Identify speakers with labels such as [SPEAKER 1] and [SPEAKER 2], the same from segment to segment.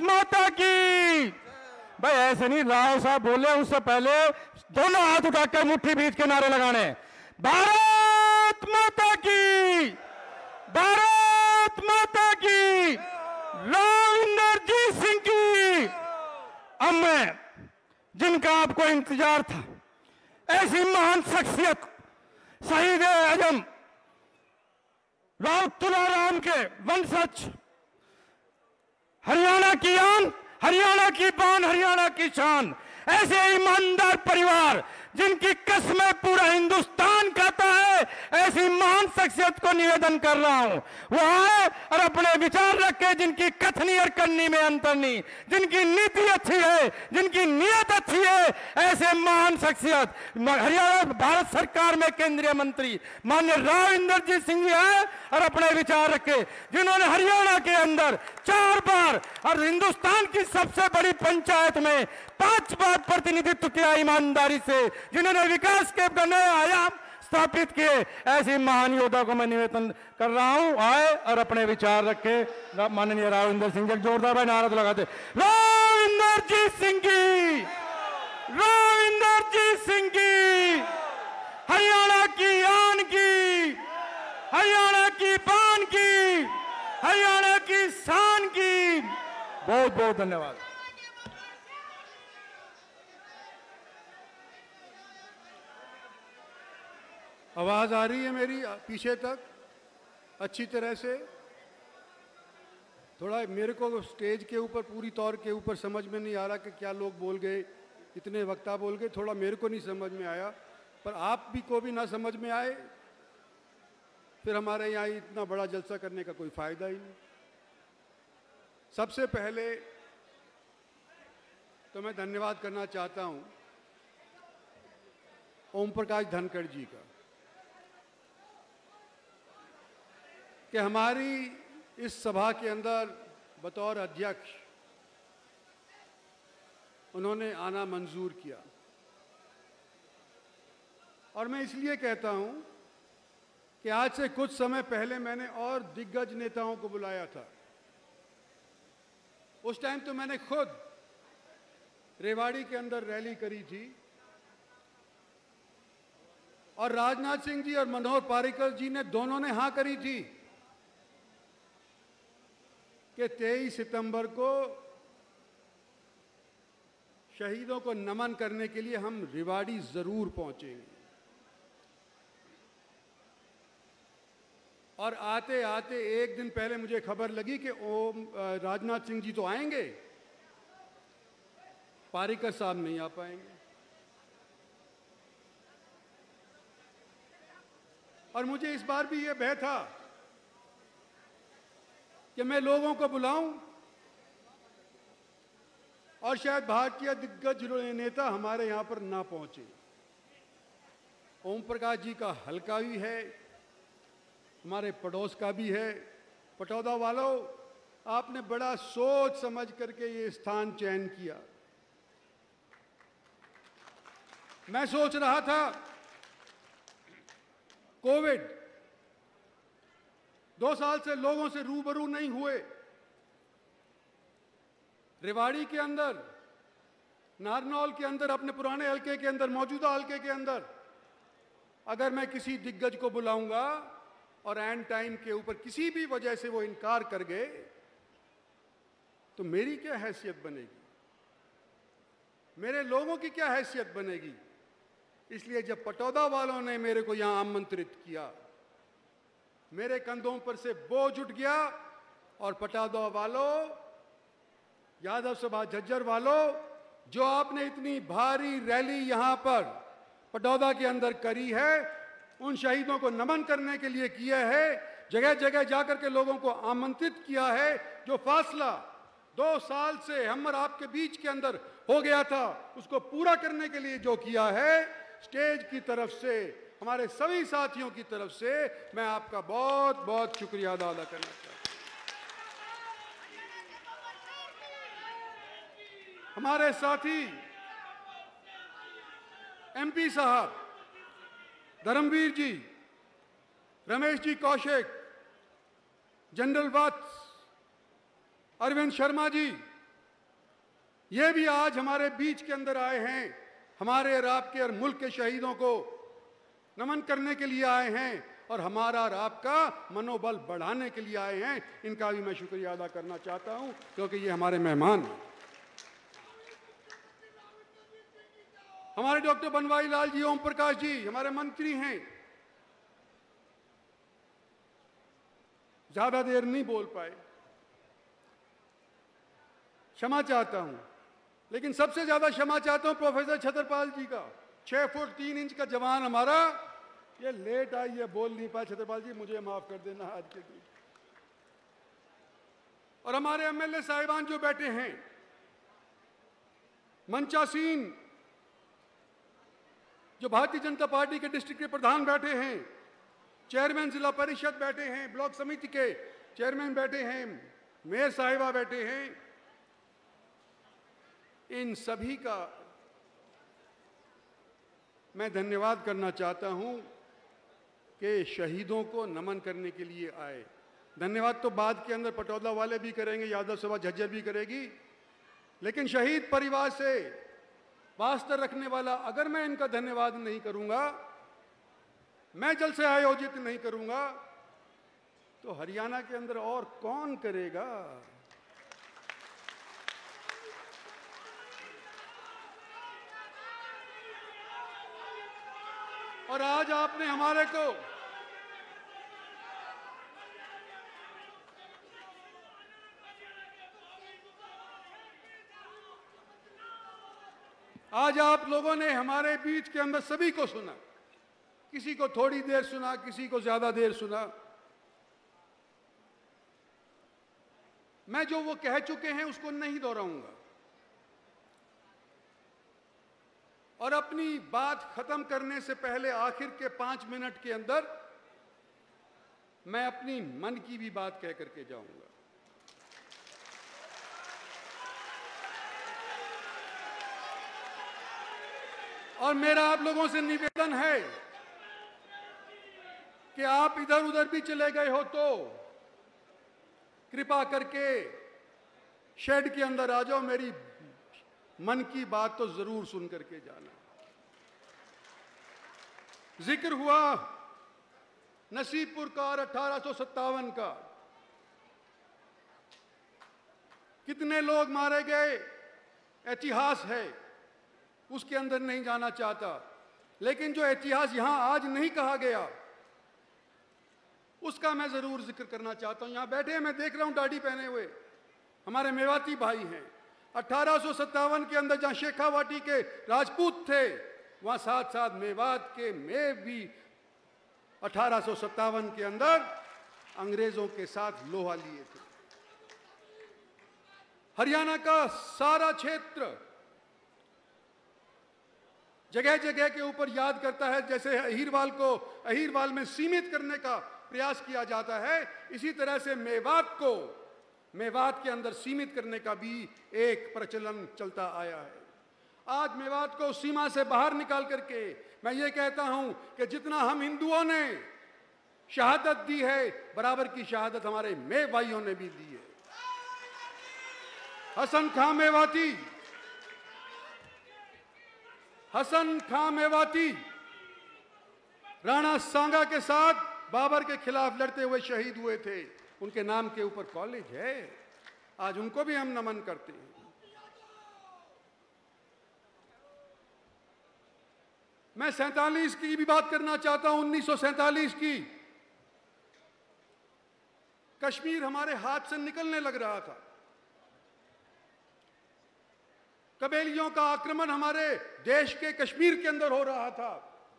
[SPEAKER 1] माता की। भाई ऐसे नहीं, राव साहब बोले उससे पहले दोनों हाथ उठाकर मुट्ठी बीच के नारे लगाने। भारत माता की, भारत माता की, राव इंदरजीत सिंह की। अब मैं, जिनका आपको इंतजार था, ऐसी महान शख्सियत शहीद आजम राव तुलाराम के वंशज, हरियाणा की आन, हरियाणा की बान, हरियाणा की शान, ऐसे ईमानदार परिवार जिनकी कस्में पूरा हिंदुस्तान खाता है, ऐसी महान शख्सियत को निवेदन कर रहा हूं, वो आए और अपने विचार रखे, जिनकी कथनी और करनी में अंतर नहीं, जिनकी नीति अच्छी है, जिनकी नीयत अच्छी है, ऐसे महान शख्सियत हरियाणा भारत सरकार में केंद्रीय मंत्री माननीय राव इंदरजीत सिंह जी आए और अपने विचार रखे, जिन्होंने हरियाणा के अंदर 4 बार और हिंदुस्तान की सबसे बड़ी पंचायत में 5 बार प्रतिनिधित्व किया ईमानदारी से, जिन्होंने विकास के नए आयाम स्थापित किए, ऐसे महान योद्धा को मैं निवेदन कर रहा हूं, आए और अपने विचार रखे। माननीय राव इंदर सिंह जी, जोरदार भाई नारा लगाते, राव इंदरजीत सिंह की, राव इंदरजीत सिंह की, हरियाणा की आन की, हरियाणा की बान की, हरियाणा की शान की। बहुत बहुत धन्यवाद।
[SPEAKER 2] आवाज आ रही है मेरी पीछे तक अच्छी तरह से? थोड़ा मेरे को स्टेज के ऊपर पूरी तौर के ऊपर समझ में नहीं आ रहा कि क्या लोग बोल गए, इतने वक्ता बोल गए, थोड़ा मेरे को नहीं समझ में आया, पर आप भी को भी ना समझ में आए फिर हमारे यहाँ इतना बड़ा जलसा करने का कोई फायदा ही नहीं। सबसे पहले तो मैं धन्यवाद करना चाहता हूँ ओम प्रकाश धनखड़ जी का कि हमारी इस सभा के अंदर बतौर अध्यक्ष उन्होंने आना मंजूर किया। और मैं इसलिए कहता हूं कि आज से कुछ समय पहले मैंने और दिग्गज नेताओं को बुलाया था। उस टाइम तो मैंने खुद रेवाड़ी के अंदर रैली करी थी और राजनाथ सिंह जी और मनोहर पार्रिकर जी ने दोनों ने हां करी थी कि 23 सितंबर को शहीदों को नमन करने के लिए हम रेवाड़ी जरूर पहुंचेंगे। और आते आते एक दिन पहले मुझे खबर लगी कि राजनाथ सिंह जी तो आएंगे, पार्रिकर साहब नहीं आ पाएंगे। और मुझे इस बार भी यह भय था कि मैं लोगों को बुलाऊं और शायद भारतीय दिग्गज नेता हमारे यहां पर ना पहुंचे। ओम प्रकाश जी का हल्का भी है, हमारे पड़ोस का भी है। पटौदा वालों, आपने बड़ा सोच समझ करके ये स्थान चयन किया। मैं सोच रहा था कोविड 2 साल से लोगों से रूबरू नहीं हुए, रेवाड़ी के अंदर, नारनौल के अंदर, अपने पुराने हलके के अंदर, मौजूदा हलके के अंदर अगर मैं किसी दिग्गज को बुलाऊंगा और एंड टाइम के ऊपर किसी भी वजह से वो इनकार कर गए तो मेरी क्या हैसियत बनेगी, मेरे लोगों की क्या हैसियत बनेगी। इसलिए जब पटौदा वालों ने मेरे को यहां आमंत्रित किया, मेरे कंधों पर से बोझ उठ गया। और पटौदा वालों, यादव सभा झज्जर वालों, जो आपने इतनी भारी रैली यहां पर पटौदा के अंदर करी है, उन शहीदों को नमन करने के लिए किया है, जगह जगह जाकर के लोगों को आमंत्रित किया है। जो फासला 2 साल से हम और आपके बीच के अंदर हो गया था, उसको पूरा करने के लिए जो किया है, स्टेज की तरफ से, हमारे सभी साथियों की तरफ से मैं आपका बहुत बहुत शुक्रिया अदा करना चाहता हूं। हमारे साथी एमपी साहब धर्मवीर जी, रमेश जी कौशिक, जनरल वत्स, अरविंद शर्मा जी, ये भी आज हमारे बीच के अंदर आए हैं, हमारे और आपके और मुल्क के शहीदों को नमन करने के लिए आए हैं और हमारा और आपका मनोबल बढ़ाने के लिए आए हैं। इनका भी मैं शुक्रिया अदा करना चाहता हूं, क्योंकि ये हमारे मेहमान हैं। हमारे डॉक्टर बनवारी लाल जी, ओम प्रकाश जी हमारे मंत्री हैं। ज्यादा देर नहीं बोल पाए, क्षमा चाहता हूं, लेकिन सबसे ज्यादा क्षमा चाहता हूं प्रोफेसर छतरपाल जी का। 6 फुट 3 इंच का जवान हमारा, ये लेट आई, ये बोल नहीं पाए। छतरपाल जी मुझे माफ कर देना आज के दिन। और हमारे एमएलए साहिबान जो बैठे हैं, मंचासीन जो भारतीय जनता पार्टी के डिस्ट्रिक्ट के प्रधान बैठे हैं, चेयरमैन जिला परिषद बैठे हैं, ब्लॉक समिति के चेयरमैन बैठे हैं, मेयर साहिबा बैठे हैं, इन सभी का मैं धन्यवाद करना चाहता हूं कि शहीदों को नमन करने के लिए आए। धन्यवाद तो बाद के अंदर पटौदा वाले भी करेंगे, यादव सभा झज्जर भी करेगी, लेकिन शहीद परिवार से वास्ता रखने वाला अगर मैं इनका धन्यवाद नहीं करूंगा, मैं जलसे आयोजित नहीं करूंगा, तो हरियाणा के अंदर और कौन करेगा। और आज आपने हमारे को आज आप लोगों ने हमारे बीच के अंदर सभी को सुना, किसी को थोड़ी देर सुना, किसी को ज्यादा देर सुना। मैं जो वो कह चुके हैं उसको नहीं दोहराऊंगा, और अपनी बात खत्म करने से पहले आखिर के 5 मिनट के अंदर मैं अपनी मन की भी बात कह करके जाऊंगा। और मेरा आप लोगों से निवेदन है कि आप इधर उधर भी चले गए हो तो कृपा करके शेड के अंदर आ जाओ, मेरी मन की बात तो जरूर सुन करके जाना। जिक्र हुआ नसीबपुर का और 1857 का, कितने लोग मारे गए इतिहास है, उसके अंदर नहीं जाना चाहता, लेकिन जो इतिहास यहां आज नहीं कहा गया उसका मैं जरूर जिक्र करना चाहता हूं। यहां बैठे मैं देख रहा हूं दाढ़ी पहने हुए हमारे मेवाती भाई हैं। 1857 के अंदर जहां शेखावाटी के राजपूत थे, वहां साथ साथ मेवात के में भी 1857 के अंदर अंग्रेजों के साथ लोहा लिए थे। हरियाणा का सारा क्षेत्र जगह जगह के ऊपर याद करता है, जैसे अहीरवाल को अहीरवाल में सीमित करने का प्रयास किया जाता है, इसी तरह से मेवात को मेवात के अंदर सीमित करने का भी एक प्रचलन चलता आया है। आज मेवात को सीमा से बाहर निकाल करके मैं ये कहता हूं कि जितना हम हिंदुओं ने शहादत दी है, बराबर की शहादत हमारे मे भाइयों ने भी दी है। हसन खां मेवाती, हसन खां मेवाती राणा सांगा के साथ बाबर के खिलाफ लड़ते हुए शहीद हुए थे। उनके नाम के ऊपर कॉलेज है, आज उनको भी हम नमन करते हैं। मैं 47 की भी बात करना चाहता हूं, 1947 की। कश्मीर हमारे हाथ से निकलने लग रहा था, कबीलियों का आक्रमण हमारे देश के कश्मीर के अंदर हो रहा था,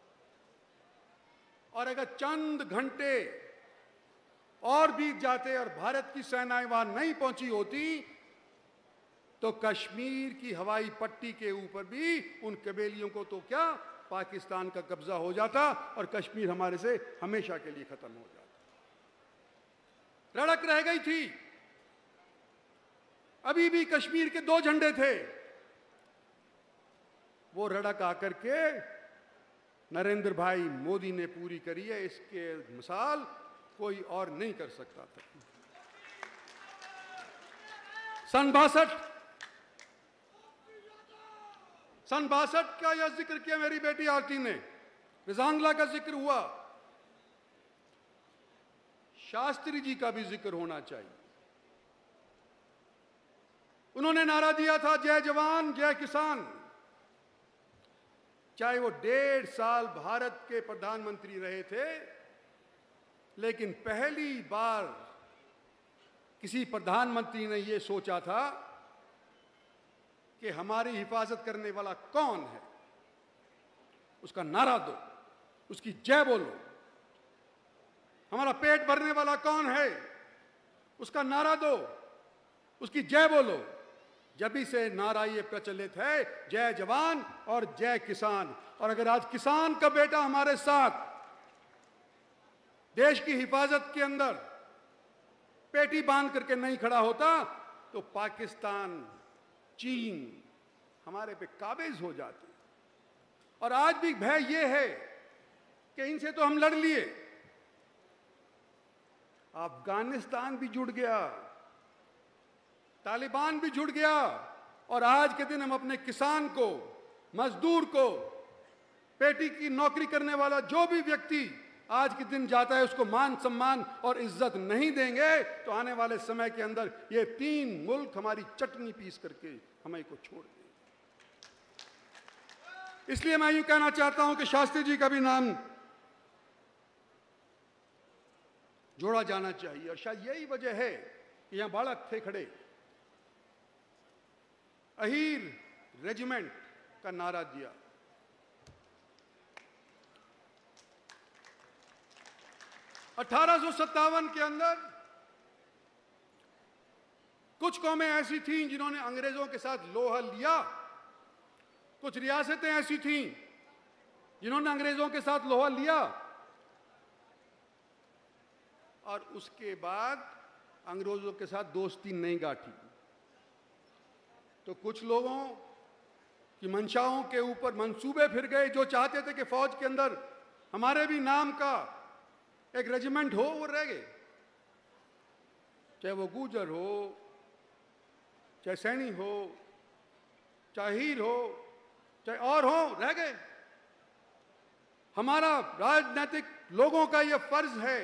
[SPEAKER 2] और अगर चंद घंटे और बीत जाते और भारत की सेनाएं वहां नहीं पहुंची होती तो कश्मीर की हवाई पट्टी के ऊपर भी उन कबीलियों को तो क्या पाकिस्तान का कब्जा हो जाता और कश्मीर हमारे से हमेशा के लिए खत्म हो जाता। रड़क रह गई थी। अभी भी कश्मीर के 2 झंडे थे, वो रड़क आकर के नरेंद्र भाई मोदी ने पूरी करी है। इसके मिसाल कोई और नहीं कर सकता था। सन 62 सन 62 का यह जिक्र किया मेरी बेटी आरती ने, रिजांगला का जिक्र हुआ, शास्त्री जी का भी जिक्र होना चाहिए। उन्होंने नारा दिया था जय जवान जय किसान। चाहे वो 1.5 साल भारत के प्रधानमंत्री रहे थे, लेकिन पहली बार किसी प्रधानमंत्री ने यह सोचा था कि हमारी हिफाजत करने वाला कौन है, उसका नारा दो, उसकी जय बोलो। हमारा पेट भरने वाला कौन है, उसका नारा दो, उसकी जय बोलो। जभी से नारा ये प्रचलित है, जय जवान और जय किसान। और अगर आज किसान का बेटा हमारे साथ देश की हिफाजत के अंदर पेटी बांध करके नहीं खड़ा होता, तो पाकिस्तान, चीन हमारे पे काबिज हो जाते। और आज भी भय ये है कि इनसे तो हम लड़ लिए, अफगानिस्तान भी जुड़ गया, तालिबान भी जुड़ गया, और आज के दिन हम अपने किसान को, मजदूर को, पेटी की नौकरी करने वाला जो भी व्यक्ति आज के दिन जाता है, उसको मान सम्मान और इज्जत नहीं देंगे, तो आने वाले समय के अंदर ये 3 मुल्क हमारी चटनी पीस करके हमें को छोड़ देंगे। इसलिए मैं यूं कहना चाहता हूं कि शास्त्री जी का भी नाम जोड़ा जाना चाहिए। और शायद यही वजह है कि यहां बालक थे खड़े, अहीर रेजिमेंट का नारा दिया। (1857) के अंदर कुछ कौमें ऐसी थीं जिन्होंने अंग्रेजों के साथ लोहा लिया, कुछ रियासतें ऐसी थीं जिन्होंने अंग्रेजों के साथ लोहा लिया, और उसके बाद अंग्रेजों के साथ दोस्ती नहीं गाठी। तो कुछ लोगों की मंशाओं के ऊपर मंसूबे फिर गए, जो चाहते थे कि फौज के अंदर हमारे भी नाम का एक रेजिमेंट हो, वो रह गए। चाहे वो गुजर हो, चाहे सैनी हो, चाहे हीर हो, चाहे और हो, रह गए। हमारा राजनीतिक लोगों का यह फर्ज है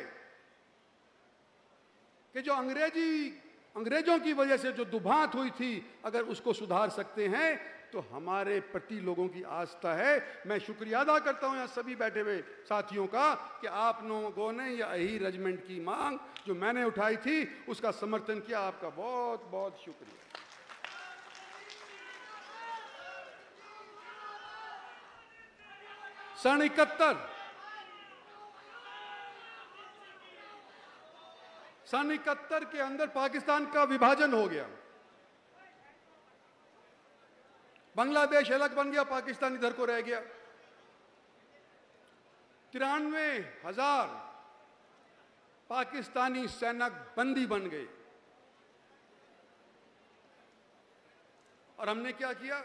[SPEAKER 2] कि जो अंग्रेजों की वजह से जो दुभांत हुई थी, अगर उसको सुधार सकते हैं तो हमारे प्रति लोगों की आस्था है। मैं शुक्रिया अदा करता हूं यहां सभी बैठे हुए साथियों का कि आप लोगों ने यह अहीर रेजिमेंट की मांग जो मैंने उठाई थी, उसका समर्थन किया। आपका बहुत बहुत शुक्रिया। सन 71 के अंदर पाकिस्तान का विभाजन हो गया, बांग्लादेश अलग बन गया, पाकिस्तान इधर को रह गया। 93,000 पाकिस्तानी सैनिक बंदी बन गए। और हमने क्या किया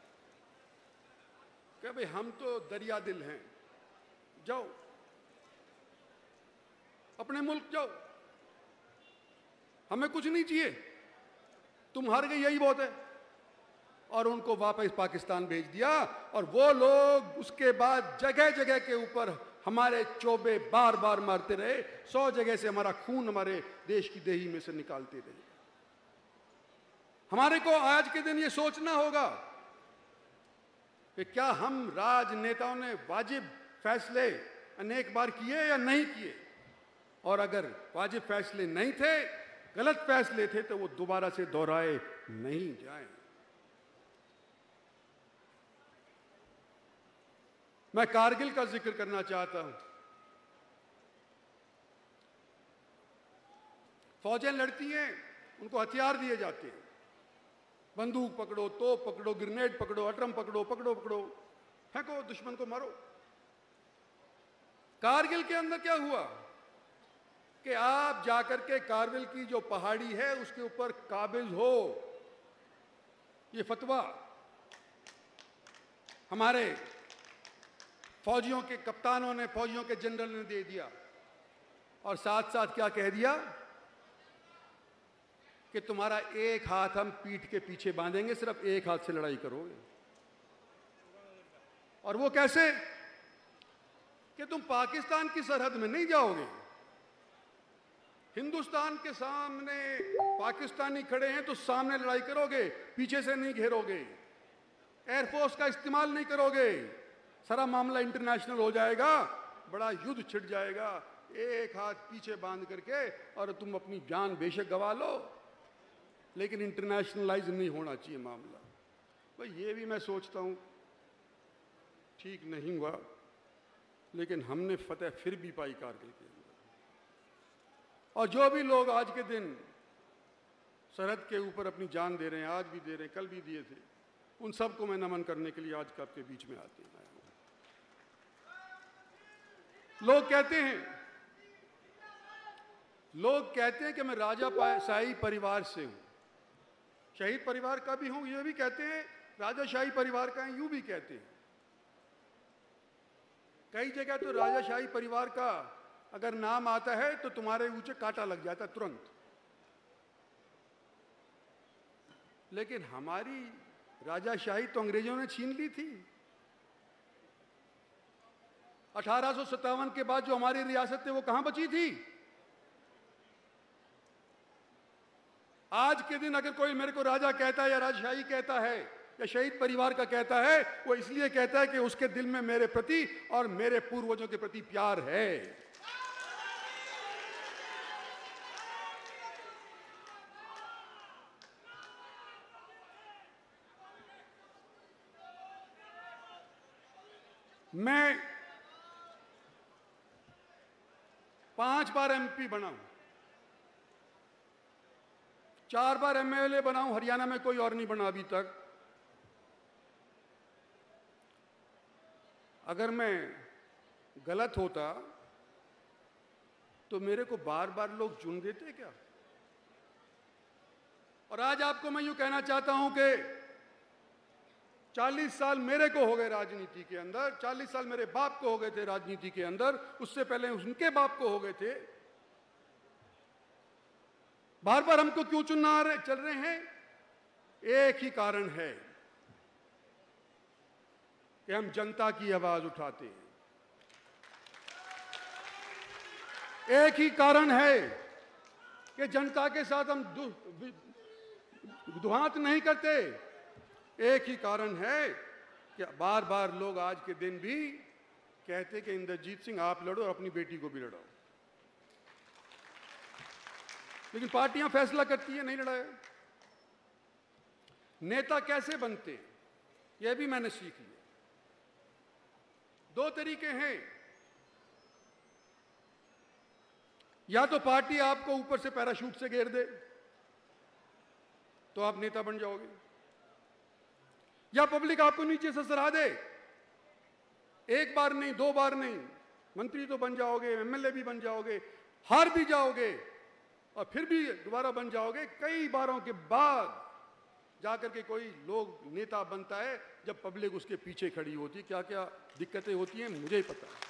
[SPEAKER 2] कि भाई हम तो दरिया दिल हैं, जाओ अपने मुल्क जाओ, हमें कुछ नहीं चाहिए, तुम हार गए यही बहुत है। और उनको वापस पाकिस्तान भेज दिया। और वो लोग उसके बाद जगह जगह के ऊपर हमारे चोबे बार बार मारते रहे, 100 जगह से हमारा खून हमारे देश की देही में से निकालते रहे। हमारे को आज के दिन ये सोचना होगा कि क्या हम राजनेताओं ने वाजिब फैसले अनेक बार किए या नहीं किए, और अगर वाजिब फैसले नहीं थे, गलत फैसले थे, तो वो दोबारा से दोहराए नहीं जाएं। मैं कारगिल का जिक्र करना चाहता हूं। फौजें लड़ती हैं, उनको हथियार दिए जाते हैं, बंदूक पकड़ो, तोप पकड़ो, ग्रेनेड पकड़ो, अटरम पकड़ो, पकड़ो पकड़ो, फेंको, दुश्मन को मारो। कारगिल के अंदर क्या हुआ कि आप जाकर के कारगिल की जो पहाड़ी है उसके ऊपर काबिज हो, ये फतवा हमारे फौजियों के कप्तानों ने, फौजियों के जनरल ने दे दिया। और साथ साथ क्या कह दिया कि तुम्हारा एक हाथ हम पीठ के पीछे बांधेंगे, सिर्फ एक हाथ से लड़ाई करोगे। और वो कैसे कि तुम पाकिस्तान की सरहद में नहीं जाओगे, हिंदुस्तान के सामने पाकिस्तानी खड़े हैं तो सामने लड़ाई करोगे, पीछे से नहीं घेरोगे, एयरफोर्स का इस्तेमाल नहीं करोगे, सारा मामला इंटरनेशनल हो जाएगा, बड़ा युद्ध छिड़ जाएगा, एक हाथ पीछे बांध करके और तुम अपनी जान बेशक गवा लो, लेकिन इंटरनेशनलाइज नहीं होना चाहिए मामला। भाई ये भी मैं सोचता हूँ ठीक नहीं हुआ, लेकिन हमने फतेह फिर भी पाई कारगिल के अंदर। और जो भी लोग आज के दिन सरहद के ऊपर अपनी जान दे रहे हैं, आज भी दे रहे हैं, कल भी दिए थे, उन सबको मैं नमन करने के लिए आज का आपके बीच में आते हैं। लोग कहते हैं कि मैं राजा शाही परिवार से हूं, शहीद परिवार का भी हूं, ये भी कहते हैं, राजाशाही परिवार का है, यूं भी कहते हैं। कई जगह तो राजाशाही परिवार का अगर नाम आता है तो तुम्हारे ऊंचे कांटा लग जाता तुरंत। लेकिन हमारी राजाशाही तो अंग्रेजों ने छीन ली थी। 1857 के बाद जो हमारी रियासत थी वो कहां बची थी? आज के दिन अगर कोई मेरे को राजा कहता है या राजशाही कहता है या शहीद परिवार का कहता है, वो इसलिए कहता है कि उसके दिल में मेरे प्रति और मेरे पूर्वजों के प्रति प्यार है। मैं 5 बार एमपी बना हूं, 4 बार एमएलए बना हूं, हरियाणा में कोई और नहीं बना अभी तक। अगर मैं गलत होता तो मेरे को बार बार लोग चुन देते क्या? और आज आपको मैं यूं कहना चाहता हूं कि 40 साल मेरे को हो गए राजनीति के अंदर, 40 साल मेरे बाप को हो गए थे राजनीति के अंदर, उससे पहले उनके बाप को हो गए थे। बार बार हमको क्यों चुनना चल रहे हैं? एक ही कारण है कि हम जनता की आवाज उठाते हैं। एक ही कारण है कि जनता के साथ हम दुहांत नहीं करते। एक ही कारण है कि बार बार लोग आज के दिन भी कहते कि इंद्रजीत सिंह आप लड़ो और अपनी बेटी को भी लड़ाओ, लेकिन पार्टियां फैसला करती है नहीं लड़ाया। नेता कैसे बनते यह भी मैंने सीख लिया। 2 तरीके हैं, या तो पार्टी आपको ऊपर से पैराशूट से घेर दे तो आप नेता बन जाओगे, या पब्लिक आपको नीचे से सराह दे। एक बार नहीं, 2 बार नहीं, मंत्री तो बन जाओगे, एमएलए भी बन जाओगे, हार भी जाओगे और फिर भी दोबारा बन जाओगे। कई बारों के बाद जाकर के कोई लोग नेता बनता है जब पब्लिक उसके पीछे खड़ी होती है। क्या क्या दिक्कतें होती हैं मुझे ही पता है।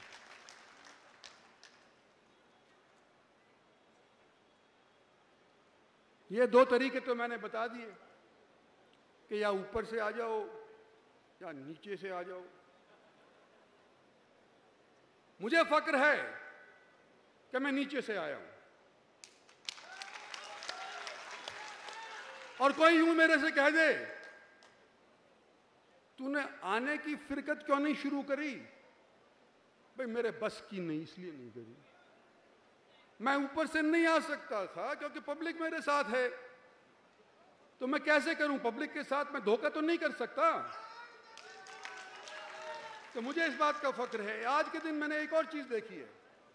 [SPEAKER 2] ये 2 तरीके तो मैंने बता दिए कि या ऊपर से आ जाओ या नीचे से आ जाओ। मुझे फक्र है कि मैं नीचे से आया हूं। और कोई यूं मेरे से कह दे तूने आने की फिरकत क्यों नहीं शुरू करी? भाई मेरे बस की नहीं, इसलिए नहीं करी। मैं ऊपर से नहीं आ सकता था क्योंकि पब्लिक मेरे साथ है, तो मैं कैसे करूं? पब्लिक के साथ मैं धोखा तो नहीं कर सकता। तो मुझे इस बात का फक्र है। आज के दिन मैंने एक और चीज देखी है,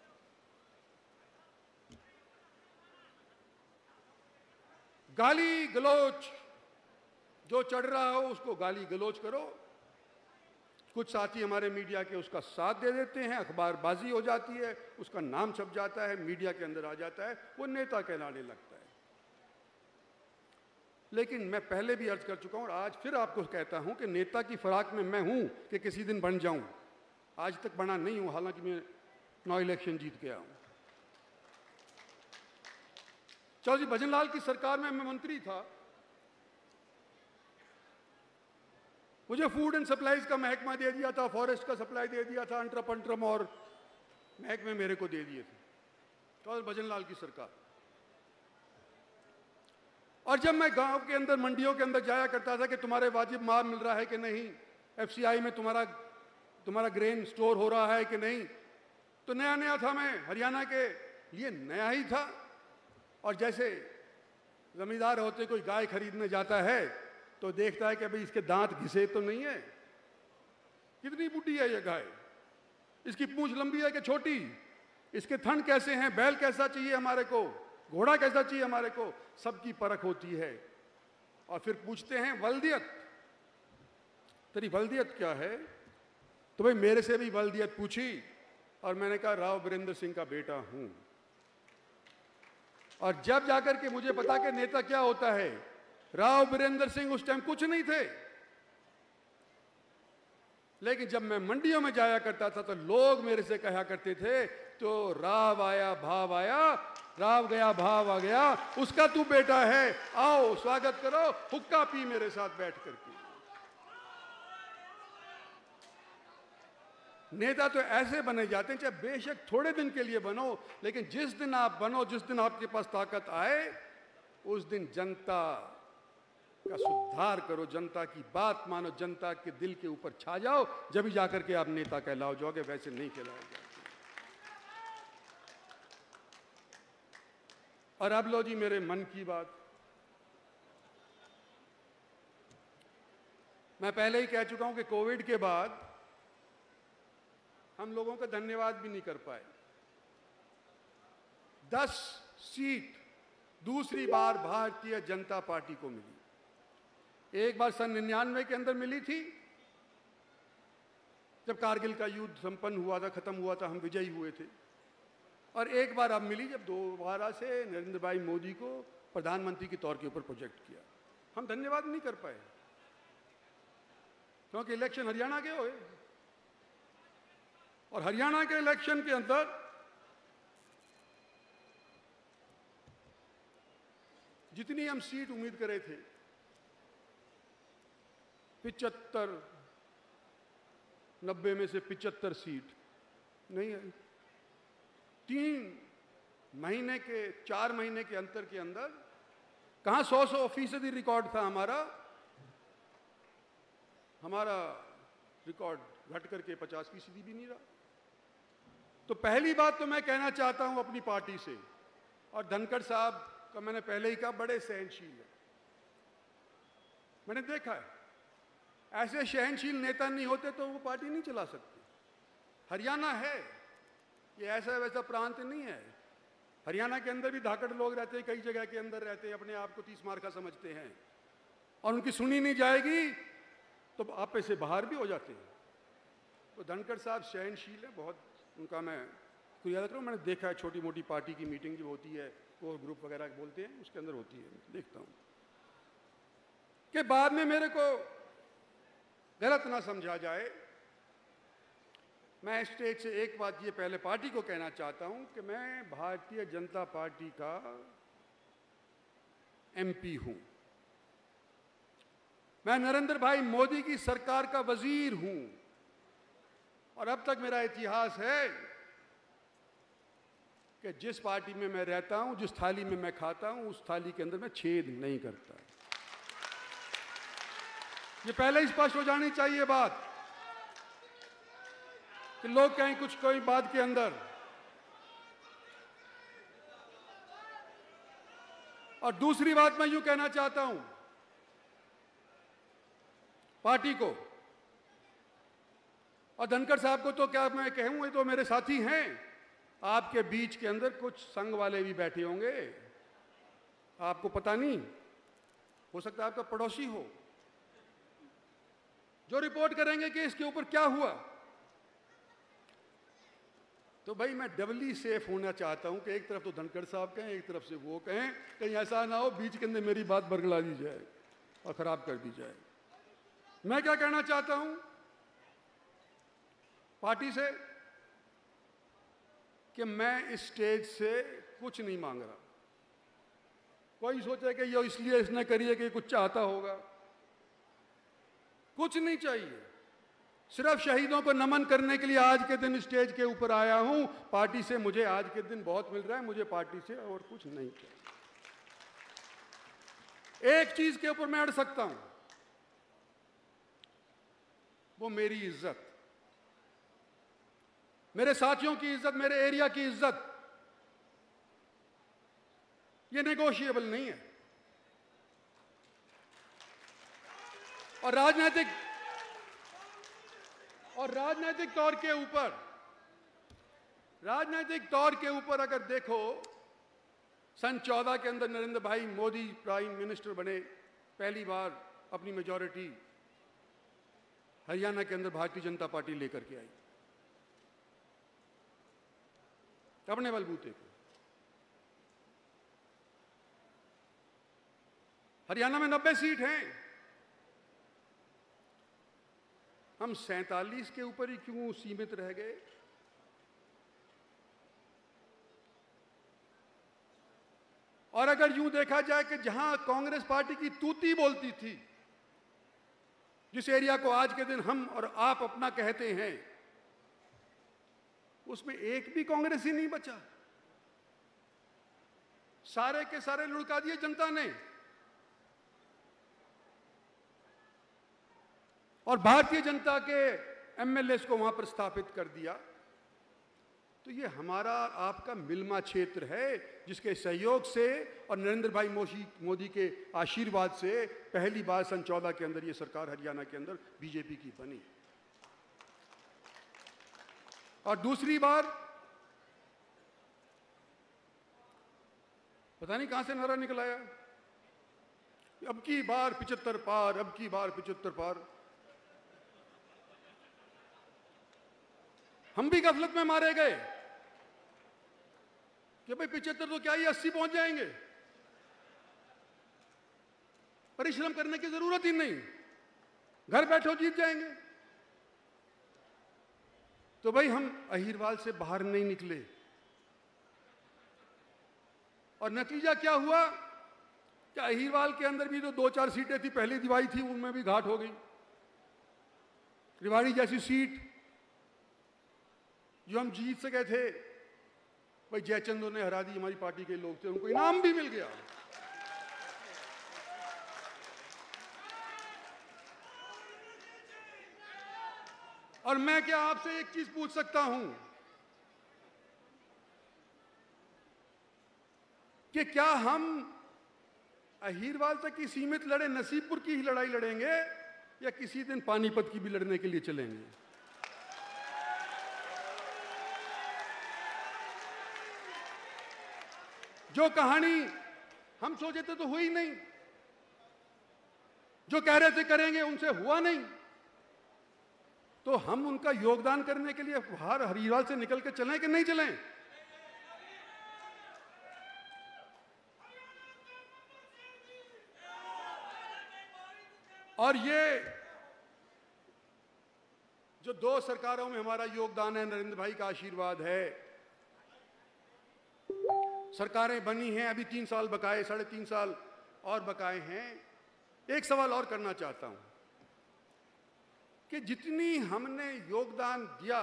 [SPEAKER 2] गाली गलोच जो चढ़ रहा हो उसको गाली गलोच करो। कुछ साथी हमारे मीडिया के उसका साथ दे देते हैं, अखबारबाजी हो जाती है, उसका नाम छप जाता है, मीडिया के अंदर आ जाता है, वो नेता कहलाने लगता है। लेकिन मैं पहले भी अर्ज कर चुका हूं और आज फिर आपको कहता हूं कि नेता की फराक में मैं हूं कि किसी दिन बन जाऊं। आज तक बना नहीं हूं, हालांकि मैं 9 इलेक्शन जीत गया हूं। चौधरी भजनलाल की सरकार में मैं मंत्री था। मुझे फूड एंड सप्लाईज का महकमा दे दिया था, फॉरेस्ट का सप्लाई दे दिया था, अंटरम और महकमे मेरे को दे दिए थे और भजन लाल की सरकार। और जब मैं गांव के अंदर, मंडियों के अंदर जाया करता था कि तुम्हारे वाजिब माल मिल रहा है कि नहीं, एफसीआई में तुम्हारा ग्रेन स्टोर हो रहा है कि नहीं, तो नया नया था, मैं हरियाणा के लिए नया ही था। और जैसे जमींदार होते कोई गाय खरीदने जाता है तो देखता है कि भाई इसके दांत घिसे तो नहीं है, कितनी बुढ़ी है ये गाय, इसकी पूंछ लंबी है कि छोटी, इसके थन कैसे हैं, बैल कैसा चाहिए हमारे को, घोड़ा कैसा चाहिए हमारे को, सबकी परख होती है। और फिर पूछते हैं वल्दियत, तेरी वल्दियत क्या है? तो भाई मेरे से भी वल्दियत पूछी और मैंने कहा राव वीरेंद्र सिंह का बेटा हूं। और जब जाकर के मुझे पता कि नेता क्या होता है, राव वीरेंद्र सिंह उस टाइम कुछ नहीं थे, लेकिन जब मैं मंडियों में जाया करता था तो लोग मेरे से कहा करते थे, तो राव आया भाव आया, राव गया भाव आ गया, उसका तू बेटा है, आओ स्वागत करो, हुक्का पी मेरे साथ बैठ करके। नेता तो ऐसे बने जाते हैं, चाहे बेशक थोड़े दिन के लिए बनो, लेकिन जिस दिन आप बनो, जिस दिन आपके पास ताकत आए, उस दिन जनता का सुधार करो, जनता की बात मानो, जनता के दिल के ऊपर छा जाओ, जब ही जाकर के आप नेता कहलाओ जाओगे, वैसे नहीं कहलाओ जाओगे। और अब लो जी मेरे मन की बात। मैं पहले ही कह चुका हूं कि कोविड के बाद हम लोगों का धन्यवाद भी नहीं कर पाए। 10 सीट दूसरी बार भारतीय जनता पार्टी को मिली। एक बार सन 99 के अंदर मिली थी, जब कारगिल का युद्ध संपन्न हुआ था, खत्म हुआ था, हम विजयी हुए थे। और एक बार अब मिली जब दोबारा से नरेंद्र भाई मोदी को प्रधानमंत्री के तौर के ऊपर प्रोजेक्ट किया। हम धन्यवाद नहीं कर पाए क्योंकि इलेक्शन हरियाणा के हुए, और हरियाणा के इलेक्शन के अंदर जितनी हम सीट उम्मीद करे थे, 75, 90 में से 75 सीट नहीं आई। 4 महीने के अंतर के अंदर कहां 100% रिकॉर्ड था हमारा रिकॉर्ड घट करके 50% भी नहीं रहा। तो पहली बात तो मैं कहना चाहता हूं अपनी पार्टी से, और धनखड़ साहब का मैंने पहले ही कहा, बड़े सहनशील है। मैंने देखा है, ऐसे सहनशील नेता नहीं होते तो वो पार्टी नहीं चला सकते। हरियाणा है, ये ऐसा वैसा प्रांत नहीं है। हरियाणा के अंदर भी धाकड़ लोग रहते हैं, कई जगह के अंदर रहते हैं, अपने आप को 30 मार का समझते हैं, और उनकी सुनी नहीं जाएगी तो आपे से बाहर भी हो जाते हैं। तो धनखड़ साहब सहनशील है बहुत, उनका मैं याद करूँ, मैंने देखा है छोटी मोटी पार्टी की मीटिंग जो होती है, कोर ग्रुप वगैरह बोलते हैं, उसके अंदर होती है, देखता हूँ कि बाद में मेरे को गलत ना समझा जाए। मैं स्टेज से एक बात ये पहले पार्टी को कहना चाहता हूं कि मैं भारतीय जनता पार्टी का एमपी हूं, मैं नरेंद्र भाई मोदी की सरकार का वजीर हूं, और अब तक मेरा इतिहास है कि जिस पार्टी में मैं रहता हूं, जिस थाली में मैं खाता हूं, उस थाली के अंदर मैं छेद नहीं करता। ये पहले ही स्पष्ट हो जानी चाहिए बात कि लोग कहीं कुछ कोई बात के अंदर। और दूसरी बात मैं यूं कहना चाहता हूं पार्टी को, और धनखड़ साहब को तो क्या मैं कहूं, ये तो मेरे साथी हैं। आपके बीच के अंदर कुछ संघ वाले भी बैठे होंगे, आपको पता नहीं, हो सकता है आपका पड़ोसी हो, जो रिपोर्ट करेंगे कि इसके ऊपर क्या हुआ। तो भाई मैं डबली सेफ होना चाहता हूं कि एक तरफ तो धनखड़ साहब कहें, एक तरफ से वो कहें, कहीं ऐसा ना हो बीच के अंदर मेरी बात बरगला दी जाए और खराब कर दी जाए। मैं क्या कहना चाहता हूं पार्टी से कि मैं इस स्टेज से कुछ नहीं मांग रहा। कोई सोचे कि ये इसलिए इसने करी है कि कुछ चाहता होगा, कुछ नहीं चाहिए। सिर्फ शहीदों को नमन करने के लिए आज के दिन स्टेज के ऊपर आया हूं। पार्टी से मुझे आज के दिन बहुत मिल रहा है, मुझे पार्टी से और कुछ नहीं चाहिए। एक चीज के ऊपर मैं अड़ सकता हूं, वो मेरी इज्जत, मेरे साथियों की इज्जत, मेरे एरिया की इज्जत। ये नेगोशिएबल नहीं है। और राजनीतिक तौर के ऊपर अगर देखो, सन 14 के अंदर नरेंद्र भाई मोदी प्राइम मिनिस्टर बने, पहली बार अपनी मेजॉरिटी हरियाणा के अंदर भारतीय जनता पार्टी लेकर के आई अपने बलबूते पे। हरियाणा में 90 सीट हैं, हम 47 के ऊपर ही क्यों सीमित रह गए? और अगर यूं देखा जाए कि जहां कांग्रेस पार्टी की तूती बोलती थी, जिस एरिया को आज के दिन हम और आप अपना कहते हैं, उसमें एक भी कांग्रेसी नहीं बचा। सारे के सारे लुढ़का दिए जनता ने। और भारतीय जनता के एमएलएस को वहां पर स्थापित कर दिया। तो ये हमारा आपका मिलमा क्षेत्र है, जिसके सहयोग से और नरेंद्र भाई मोदी के आशीर्वाद से पहली बार सन 14 के अंदर ये सरकार हरियाणा के अंदर बीजेपी की बनी। और दूसरी बार पता नहीं कहां से नारा निकल आया, अब की बार 75 पार, अब की बार 75 पार। हम भी गफलत में मारे गए कि भाई 75 तो क्या ही 80 पहुंच जाएंगे, परिश्रम करने की जरूरत ही नहीं, घर बैठो जीत जाएंगे। तो भाई हम अहीरवाल से बाहर नहीं निकले। और नतीजा क्या हुआ कि अहीरवाल के अंदर भी तो 2-4 सीटें थी, पहली दिवाई थी, उनमें भी घाट हो गई। रेवाड़ी जैसी सीट जो हम जीत सके थे, भाई जयचंद ने हरा दी, हमारी पार्टी के लोग थे, उनको इनाम भी मिल गया। और मैं क्या आपसे एक चीज पूछ सकता हूं कि क्या हम अहीरवाल तक की सीमित लड़े, नसीबपुर की ही लड़ाई लड़ेंगे, या किसी दिन पानीपत की भी लड़ने के लिए चलेंगे? जो कहानी हम सोचे थे तो हुई नहीं, जो कह रहे थे करेंगे उनसे हुआ नहीं, तो हम उनका योगदान करने के लिए बाहर हरियाणा से निकल के चलें कि नहीं चलें? और ये जो 2 सरकारों में हमारा योगदान है, नरेंद्र भाई का आशीर्वाद है, सरकारें बनी हैं, अभी 3 साल बकाए, 3.5 साल और बकाए हैं। एक सवाल और करना चाहता हूं कि जितनी हमने योगदान दिया,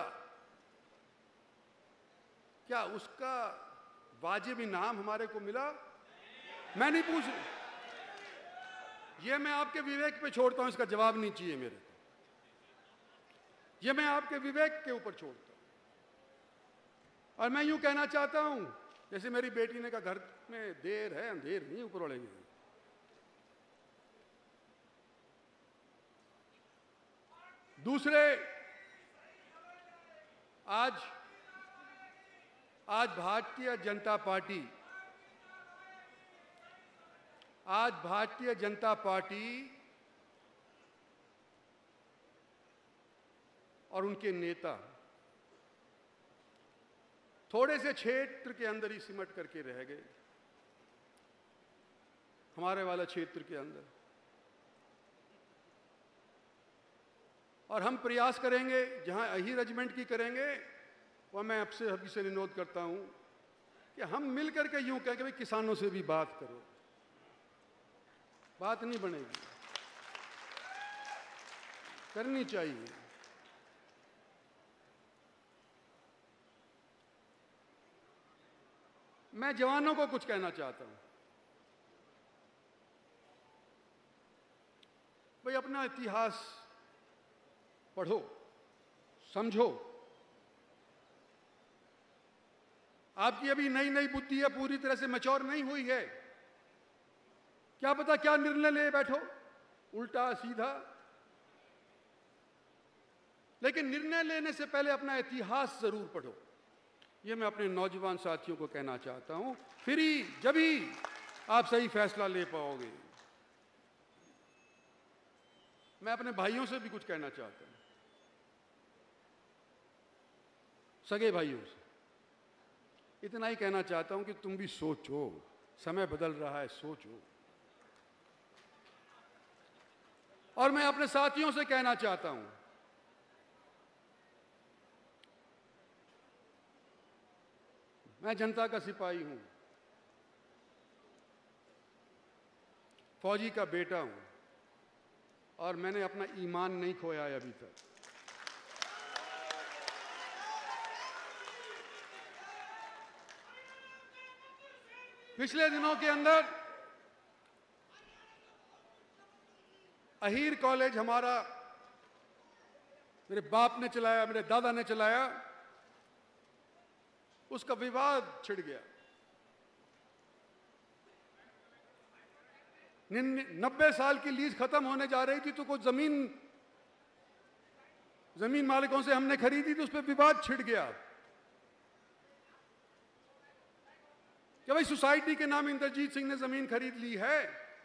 [SPEAKER 2] क्या उसका वाजिब इनाम हमारे को मिला? मैं नहीं पूछ, ये मैं आपके विवेक पे छोड़ता हूं, इसका जवाब नहीं चाहिए मेरे को, ये मैं आपके विवेक के ऊपर छोड़ता हूं। और मैं यूं कहना चाहता हूं, जैसे मेरी बेटी ने कहा, घर में देर है अंधेर नहीं, ऊपर वाले में। दूसरे, आज भारतीय जनता पार्टी और उनके नेता थोड़े से क्षेत्र के अंदर ही सिमट करके रह गए, हमारे वाला क्षेत्र के अंदर। और हम प्रयास करेंगे, जहां अही रेजिमेंट की करेंगे, वह मैं आपसे अभी से अनुरोध करता हूं कि हम मिल करके यूं कहें कि भाई किसानों से भी बात करो, बात नहीं बनेगी। करनी चाहिए। मैं जवानों को कुछ कहना चाहता हूं। भाई, अपना इतिहास पढ़ो, समझो। आपकी अभी नई नई बुद्धि है, पूरी तरह से मैच्योर नहीं हुई है। क्या पता क्या निर्णय ले बैठो, उल्टा सीधा। लेकिन निर्णय लेने से पहले अपना इतिहास जरूर पढ़ो। यह मैं अपने नौजवान साथियों को कहना चाहता हूं। फिर ही जब ही आप सही फैसला ले पाओगे। मैं अपने भाइयों से भी कुछ कहना चाहता हूं, सगे भाइयों से इतना ही कहना चाहता हूं कि तुम भी सोचो, समय बदल रहा है, सोचो। और मैं अपने साथियों से कहना चाहता हूं, मैं जनता का सिपाही हूं, फौजी का बेटा हूं, और मैंने अपना ईमान नहीं खोया है अभी तक। पिछले दिनों के अंदर अहीर कॉलेज हमारा, मेरे बाप ने चलाया, मेरे दादा ने चलाया, उसका विवाद छिड़ गया। 90 साल की लीज खत्म होने जा रही थी, तो कुछ जमीन मालिकों से हमने खरीदी थी, उस पर विवाद छिड़ गया कि भाई सोसाइटी के नाम इंद्रजीत सिंह ने जमीन खरीद ली है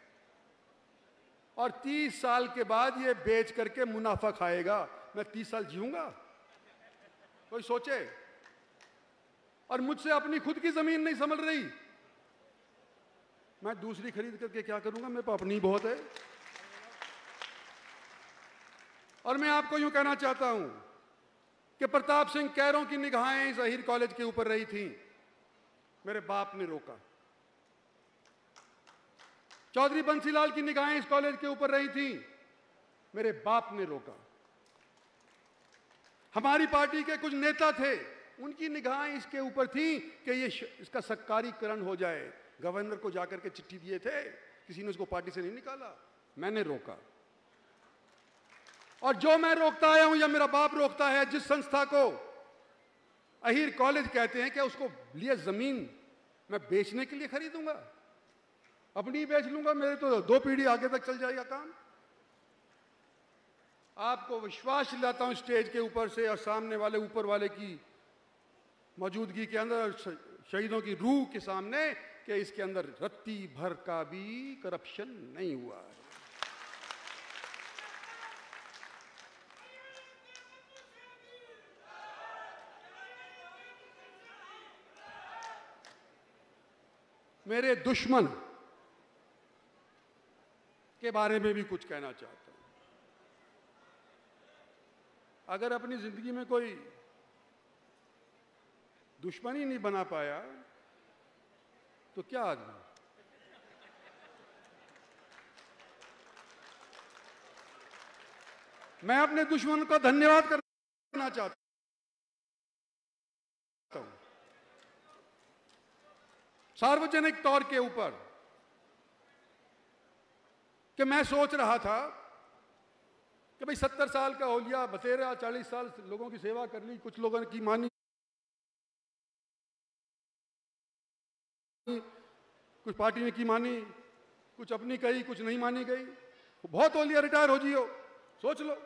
[SPEAKER 2] और 30 साल के बाद ये बेच करके मुनाफा खाएगा। मैं 30 साल जीऊंगा? कोई सोचे। और मुझसे अपनी खुद की जमीन नहीं संभल रही, मैं दूसरी खरीद करके क्या करूंगा? मेरे पास अपनी बहुत है। और मैं आपको यूं कहना चाहता हूं कि प्रताप सिंह कैरों की निगाहें इस अहीर कॉलेज के ऊपर रही थी, मेरे बाप ने रोका। चौधरी बंसीलाल की निगाहें इस कॉलेज के ऊपर रही थी, मेरे बाप ने रोका। हमारी पार्टी के कुछ नेता थे, उनकी निगाहें इसके ऊपर थी कि ये इसका सरकारीकरण हो जाए। गवर्नर को जाकर के चिट्ठी दिए थे, किसी ने उसको पार्टी से नहीं निकाला, मैंने रोका। और जो मैं रोकता आया हूं या मेरा बाप रोकता है, जिस संस्था को अहीर कॉलेज कहते हैं, क्या उसको लिए जमीन मैं बेचने के लिए खरीदूंगा? अपनी ही बेच लूंगा, मेरे तो 2 पीढ़ी आगे तक चल जाएगा काम। आपको विश्वास दिलाता हूं स्टेज के ऊपर से और सामने वाले ऊपर वाले की मौजूदगी के अंदर, शहीदों की रूह के सामने, कि इसके अंदर रत्ती भर का भी करप्शन नहीं हुआ है। मेरे दुश्मन के बारे में भी कुछ कहना चाहता हूं। अगर अपनी जिंदगी में कोई दुश्मन ही नहीं बना पाया तो क्या आदमी? मैं अपने दुश्मन का धन्यवाद करना चाहता हूं, सार्वजनिक तौर के ऊपर, कि मैं सोच रहा था कि भाई 70 साल का हो लिया, बतेरा 40 साल लोगों की सेवा कर ली, कुछ लोगों की मानी, कुछ पार्टी ने की मानी, कुछ अपनी कही, कुछ नहीं मानी गई। बहुत हो लिया, रिटायर हो जियो, सोच लो।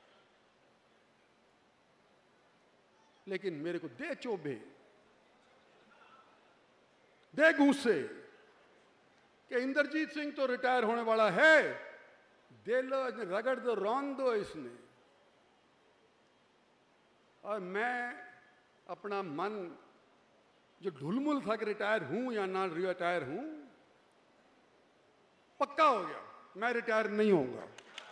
[SPEAKER 2] लेकिन मेरे को दे चोभे, दे घूंसे कि इंद्रजीत सिंह तो रिटायर होने वाला है, दे लो, रगड़ दो, रौंद दो इसने। और मैं अपना मन जो ढुलमुल था कि रिटायर हूं या ना रिटायर हूं, पक्का हो गया, मैं रिटायर नहीं होऊंगा।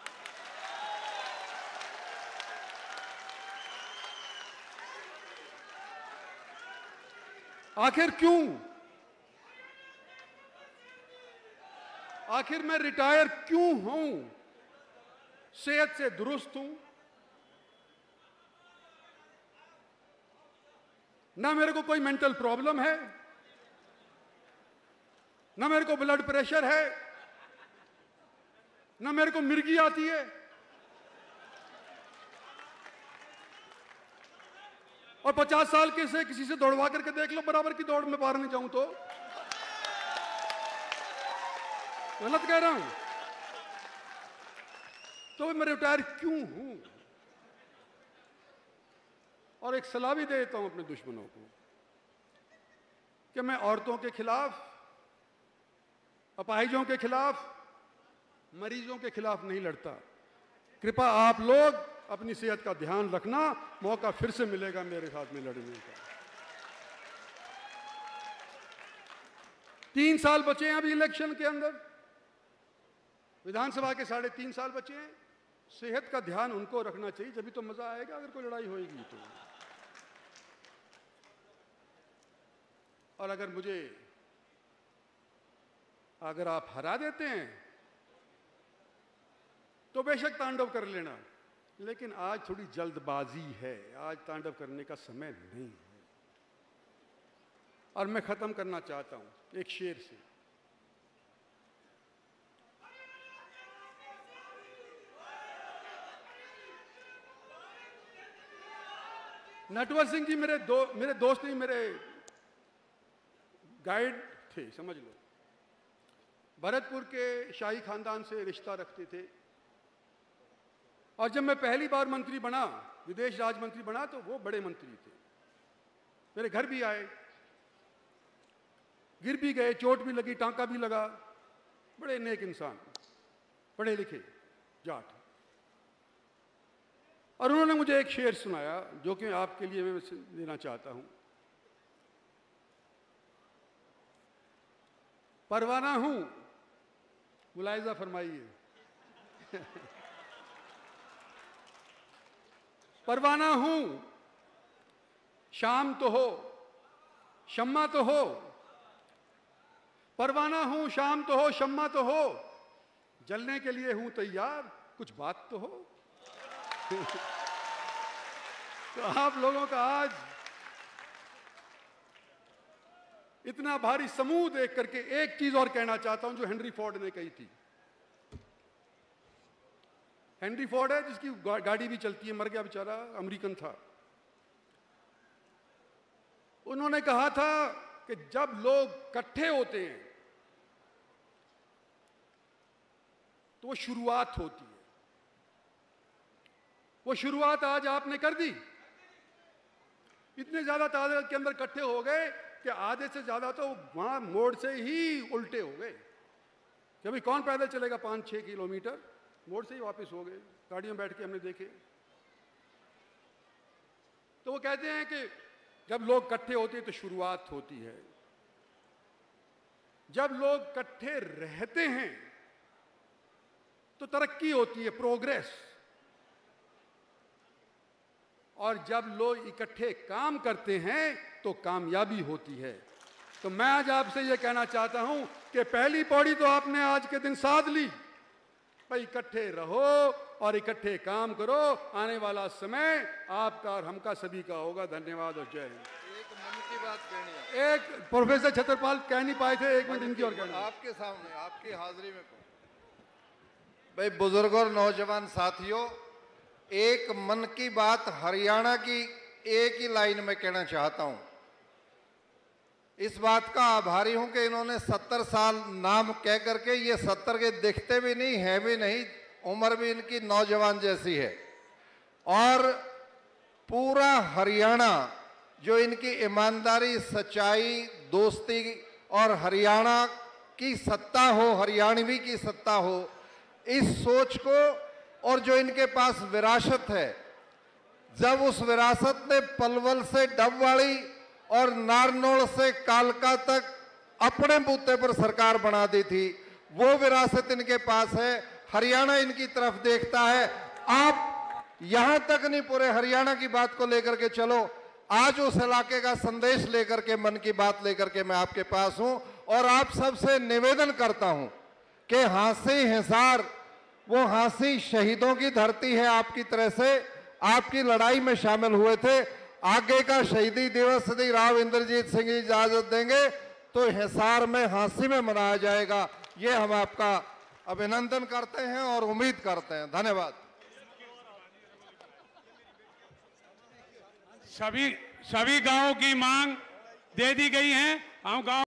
[SPEAKER 2] आखिर क्यों? आखिर मैं रिटायर क्यों हूं? सेहत से दुरुस्त हूं, ना मेरे को कोई मेंटल प्रॉब्लम है, ना मेरे को ब्लड प्रेशर है, ना मेरे को मिर्गी आती है, और 50 साल के से किसी से दौड़वा करके देख लो, बराबर की दौड़ में पार नहीं जाऊं तो गलत कह रहा हूं? तो मैं रिटायर क्यों हूं? और एक सलाह भी देता हूं अपने दुश्मनों को कि मैं औरतों के खिलाफ, अपाहिजों के खिलाफ, मरीजों के खिलाफ नहीं लड़ता। कृपया आप लोग अपनी सेहत का ध्यान रखना, मौका फिर से मिलेगा मेरे साथ में लड़ने का। 3 साल बचे हैं अभी इलेक्शन के अंदर, विधानसभा के 3.5 साल बचे हैं। सेहत का ध्यान उनको रखना चाहिए, जब भी तो मजा आएगा अगर कोई लड़ाई होगी तो। और अगर आप हरा देते हैं तो बेशक तांडव कर लेना, लेकिन आज थोड़ी जल्दबाजी है, आज तांडव करने का समय नहीं है। और मैं खत्म करना चाहता हूं एक शेर से। नटवर सिंह जी मेरे दोस्त नहीं, मेरे गाइड थे, समझ लो। भरतपुर के शाही खानदान से रिश्ता रखते थे, और जब मैं पहली बार मंत्री बना, विदेश राज्य मंत्री बना, तो वो बड़े मंत्री थे। मेरे घर भी आए, गिर भी गए, चोट भी लगी, टांका भी लगा। बड़े नेक इंसान, पढ़े लिखे जाट। और उन्होंने मुझे एक शेर सुनाया जो कि आपके लिए मैं देना चाहता हूं। परवाना हूं, मुलाहिजा फरमाइए। परवाना हूं, शाम तो हो, शम्मा तो हो। परवाना हूं, शाम तो हो, शम्मा तो हो। जलने के लिए हूं तैयार, कुछ बात तो हो। तो आप लोगों का आज इतना भारी समूह देख करके एक चीज और कहना चाहता हूं जो हेनरी फोर्ड ने कही थी। हेनरी फोर्ड है जिसकी गाड़ी भी चलती है, मर गया बेचारा, अमेरिकन था। उन्होंने कहा था कि जब लोग इकट्ठे होते हैं तो वो शुरुआत होती है। वो शुरुआत आज आपने कर दी। इतने ज्यादा तादाद के अंदर इकट्ठे हो गए कि आधे से ज्यादा तो वहां मोड़ से ही उल्टे हो गए कि भाई कौन पैदल चलेगा 5-6 किलोमीटर। मोड़ से ही वापस हो गए, गाड़ियों में बैठ के हमने देखे। तो वो कहते हैं कि जब लोग इकट्ठे होते हैं तो शुरुआत होती है, जब लोग इकट्ठे रहते हैं तो तरक्की होती है, प्रोग्रेस। और जब लोग इकट्ठे काम करते हैं तो कामयाबी होती है। तो मैं आज आपसे यह कहना चाहता हूं कि पहली पौड़ी तो आपने आज के दिन साध ली, भाई इकट्ठे रहो और इकट्ठे काम करो। आने वाला समय आपका और हमका सभी का होगा। धन्यवाद और जय हिंद।
[SPEAKER 3] एक मन की बात कहनी है।
[SPEAKER 2] एक प्रोफेसर छतरपाल कह नहीं पाए थे, 1 मिनट इनकी और कहना
[SPEAKER 3] आपके सामने, आपकी हाजिरी में। भाई बुजुर्गों और नौजवान साथियों, एक मन की बात हरियाणा की एक ही लाइन में कहना चाहता हूं। इस बात का आभारी हूं कि इन्होंने 70 साल नाम कह करके, ये 70 के दिखते भी नहीं, है भी नहीं, उम्र भी इनकी नौजवान जैसी है। और पूरा हरियाणा जो इनकी ईमानदारी, सच्चाई, दोस्ती और हरियाणा की सत्ता हो, हरियाणवी की सत्ता हो, इस सोच को और जो इनके पास विरासत है, जब उस विरासत ने पलवल से डबवाड़ी और नारनौल से कालका तक अपने बूते पर सरकार बना दी थी, वो विरासत इनके पास है। हरियाणा इनकी तरफ देखता है। आप यहां तक नहीं, पूरे हरियाणा की बात को लेकर के चलो। आज उस इलाके का संदेश लेकर के, मन की बात लेकर के मैं आपके पास हूं और आप सबसे निवेदन करता हूं कि हांसी, हिसार वो हांसी शहीदों की धरती है। आपकी तरह से आपकी लड़ाई में शामिल हुए थे। आगे का शहीदी दिवस यदि राव इंद्रजीत सिंह जी इजाजत देंगे तो हिसार में हांसी में मनाया जाएगा। ये हम आपका अभिनंदन करते हैं और उम्मीद करते हैं। धन्यवाद।
[SPEAKER 4] सभी गांवों की मांग दे दी गई है। हम गांव